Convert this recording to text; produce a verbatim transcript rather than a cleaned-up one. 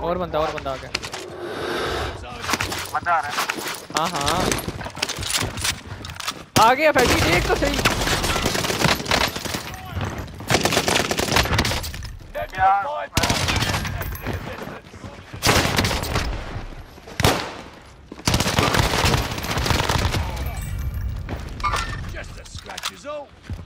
और बंदा और बंदा आ गया। बंदा आ रहा है। हाँ हाँ आ गया फैडी, देख तो सही। Just the scratches, oh.